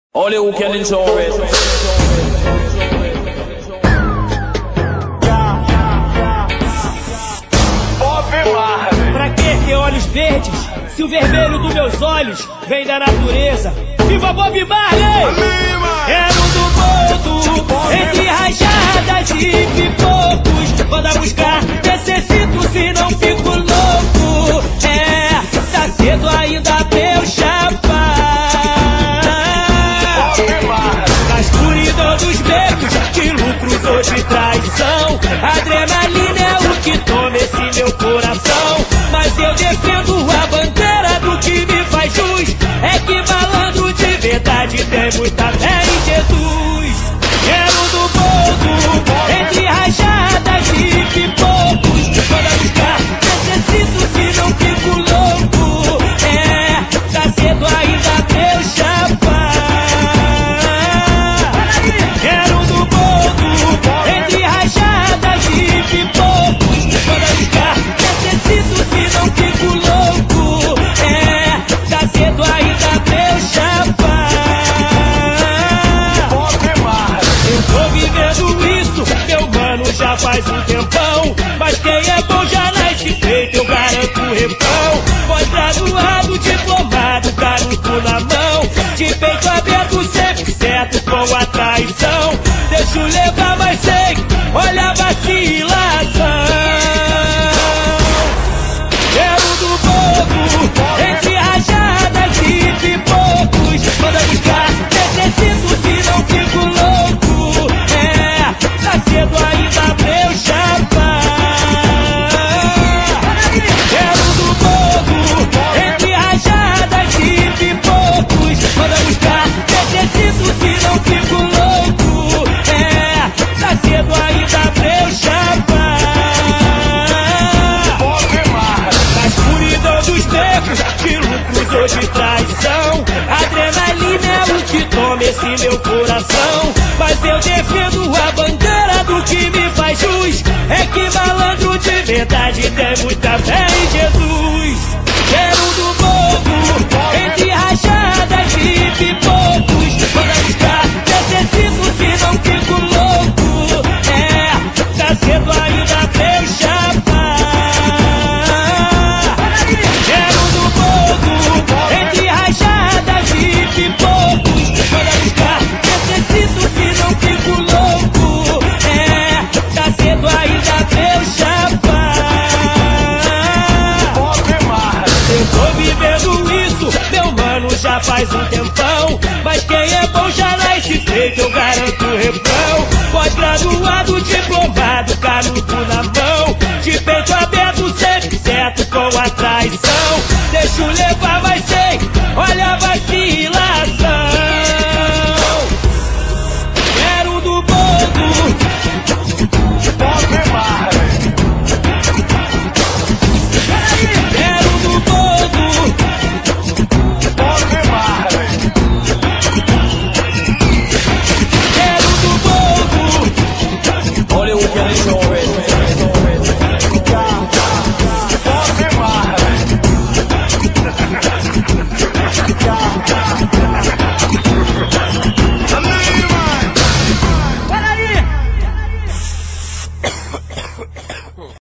Only who can enjoy it. Pra que ter olhos verdes, se o vermelho dos meus olhos vem da natureza? Viva Bob Marley! Quero do mundo, entre rajadas e pipocos. Manda buscar, necessito, se não fico louco. Tá cedo ainda pra eu chapar. Na escuridão dos becos, de lucros ou de traição, adrenalina é o que toma esse meu coração. Mas eu defendo a bandeira do que me faz jus. É que malandro de verdade tem muita fé em Jesus. Quero do mundo, entre rajadas e pipocos. Manda buscar, necessito, se não fico louco. Tá cedo ainda pra eu chapar. Quero do mundo, entre rajadas e pipocos. Manda buscar, necessito, se não fico louco. Tá cedo ainda pra eu chapar. Eu tô vivendo isso, meu mano, já faz um tempão. Mas quem é bom já nasce feito, eu garanto o refrão. Voz graduado, diplomado, garoto na mão. De peito aberto, sempre certo com a traição. Deixo levar, mas sei, olha a vacilação. Quero do povo, entre rajadas e pipocos. Manda buscar, necessito, se não fico louco. Tá cedo ainda pra eu chapar. Quero do povo, entre rajadas e pipocos. Manda buscar, necessito, se não fico louco. Tá cedo ainda pra eu chapar. Na escuridão dos becos, de lucros ou de traição, adrenalina é o que toma esse meu coração. Mas eu defendo a bandeira do que me faz jus. É que malandro de verdade tem muita fé em Jesus. Quero do povo, entre rajadas e pipocos. Manda buscar, necessito, se não fico louco. Tá cedo ainda pra eu chapar. Quero do povo, entre rajadas e pipocos. Manda buscar, necessito, se não fico louco. Tá cedo ainda pra eu chapar. Eu tô vivendo isso, meu mano, já faz um tempão. Mas